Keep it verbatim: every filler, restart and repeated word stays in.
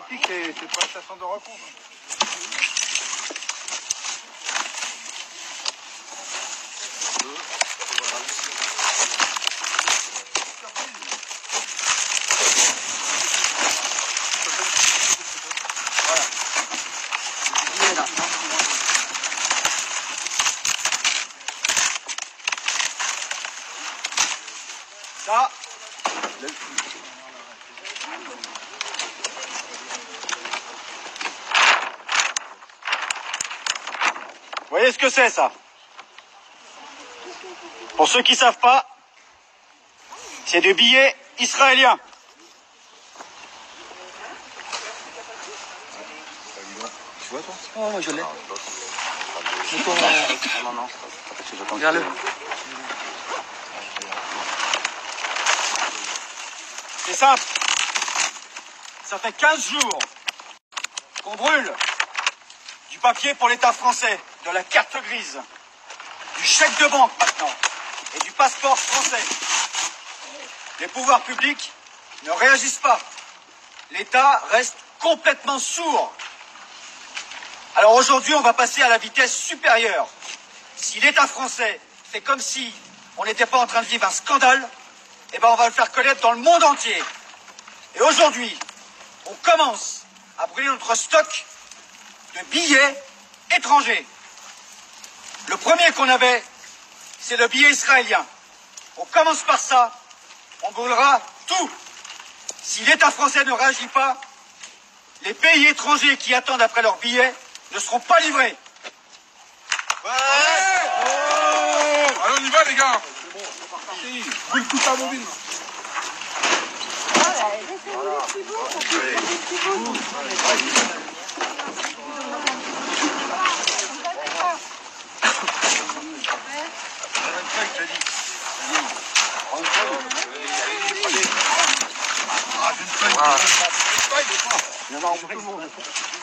politique, c'est pas ça sans de recours. Ça, vous voyez ce que c'est, ça? Pour ceux qui ne savent pas, c'est des billets israéliens. Tu vois, toi? Oh, moi je l'ai. Non, non, Regarde-le. C'est simple. Ça fait quinze jours qu'on brûle du papier pour l'État français, de la carte grise, du chèque de banque maintenant, et du passeport français. Les pouvoirs publics ne réagissent pas. L'État reste complètement sourd. Alors aujourd'hui, on va passer à la vitesse supérieure. Si l'État français fait comme si on n'était pas en train de vivre un scandale, eh ben on va le faire connaître dans le monde entier. Et aujourd'hui, on commence à brûler notre stock de billets étrangers. Le premier qu'on avait, c'est le billet israélien. On commence par ça, on brûlera tout. Si l'État français ne réagit pas, les pays étrangers qui attendent après leurs billets ne seront pas livrés. Ouais. Oh. Allez, on y va, les gars. Brûle tout ta bobine. non, non, tout le monde.